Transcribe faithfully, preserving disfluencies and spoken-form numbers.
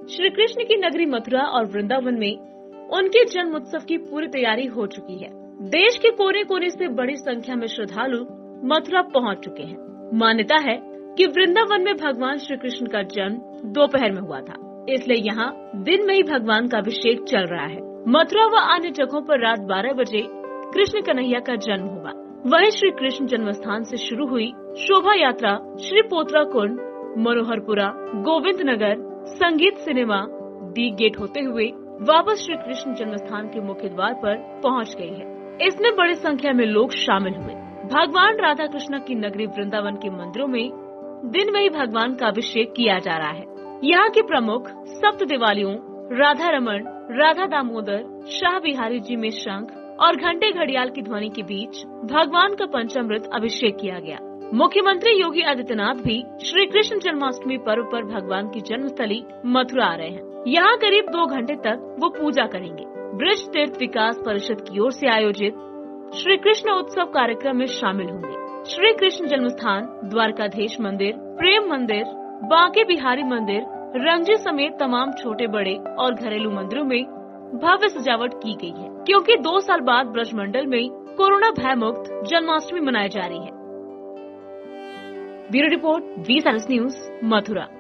श्री कृष्ण की नगरी मथुरा और वृंदावन में उनके जन्म उत्सव की पूरी तैयारी हो चुकी है। देश के कोने कोने से बड़ी संख्या में श्रद्धालु मथुरा पहुंच चुके हैं। मान्यता है कि वृंदावन में भगवान श्री कृष्ण का जन्म दोपहर में हुआ था, इसलिए यहाँ दिन में ही भगवान का अभिषेक चल रहा है। मथुरा व अन्य जगहों पर रात बारह बजे कृष्ण कन्हैया का जन्म होगा। वहीं श्री कृष्ण जन्म स्थान से शुरू हुई शोभा यात्रा श्री पोतरा कुंड, मनोहरपुरा, गोविंद नगर, संगीत सिनेमा, डी गेट होते हुए वापस श्री कृष्ण जन्म स्थान के मुख्य द्वार पर पहुंच गई है। इसमें बड़ी संख्या में लोग शामिल हुए। भगवान राधा कृष्ण की नगरी वृंदावन के मंदिरों में दिन में ही भगवान का अभिषेक किया जा रहा है। यहाँ के प्रमुख सप्त दिवालियों राधा रमण, राधा दामोदर, शाह बिहारी जी में शंख और घंटे घड़ियाल की ध्वनि के बीच भगवान का पंचामृत अभिषेक किया गया। मुख्यमंत्री योगी आदित्यनाथ भी श्री कृष्ण जन्माष्टमी पर्व पर भगवान की जन्मस्थली मथुरा आ रहे हैं। यहाँ करीब दो घंटे तक वो पूजा करेंगे। ब्रज तीर्थ विकास परिषद की ओर से आयोजित श्री कृष्ण उत्सव कार्यक्रम में शामिल होंगे। श्री कृष्ण जन्म स्थान, द्वारकाधीश मंदिर, प्रेम मंदिर, बांके बिहारी मंदिर, रंगजी समेत तमाम छोटे बड़े और घरेलू मंदिरों में भव्य सजावट की गई है, क्योंकि दो साल बाद ब्रज मंडल में कोरोना भय मुक्त जन्माष्टमी मनाई जा रही है। Bureau report, V news, Mathura.